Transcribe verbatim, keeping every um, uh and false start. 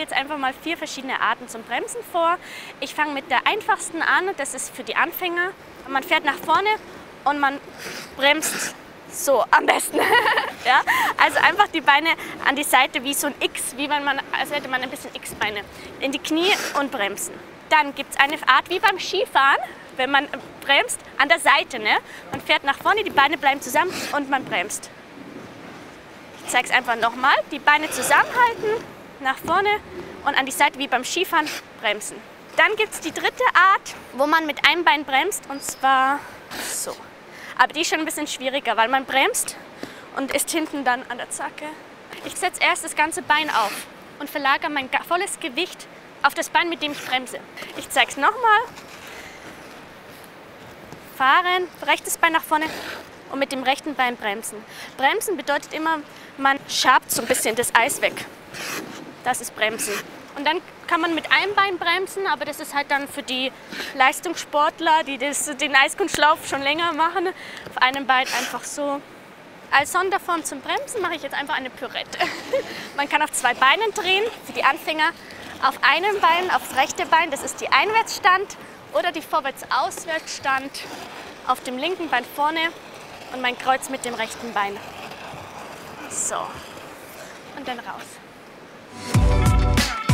jetzt einfach mal vier verschiedene Arten zum Bremsen vor. Ich fange mit der einfachsten an, das ist für die Anfänger. Man fährt nach vorne und man bremst so am besten. Ja? Also einfach die Beine an die Seite wie so ein X, wie wenn man, als hätte man ein bisschen X-Beine. In die Knie und bremsen. Dann gibt es eine Art wie beim Skifahren, wenn man bremst, an der Seite. Ne? Man fährt nach vorne, die Beine bleiben zusammen und man bremst. Ich zeige es einfach nochmal. Die Beine zusammenhalten, nach vorne und an die Seite wie beim Skifahren bremsen. Dann gibt es die dritte Art, wo man mit einem Bein bremst, und zwar so. Aber die ist schon ein bisschen schwieriger, weil man bremst und ist hinten dann an der Zacke. Ich setze erst das ganze Bein auf und verlagere mein volles Gewicht auf das Bein, mit dem ich bremse. Ich zeige es nochmal. Fahren, rechtes Bein nach vorne und mit dem rechten Bein bremsen. Bremsen bedeutet immer, man schabt so ein bisschen das Eis weg. Das ist Bremsen. Und dann kann man mit einem Bein bremsen, aber das ist halt dann für die Leistungssportler, die das, den Eiskunstlauf schon länger machen. Auf einem Bein einfach so. Als Sonderform zum Bremsen mache ich jetzt einfach eine Pirouette. Man kann auf zwei Beinen drehen, für die Anfänger auf einem Bein, aufs rechte Bein, das ist die Einwärtsstand, oder die Vorwärts-Auswärtsstand auf dem linken Bein vorne und mein Kreuz mit dem rechten Bein. So, und dann raus.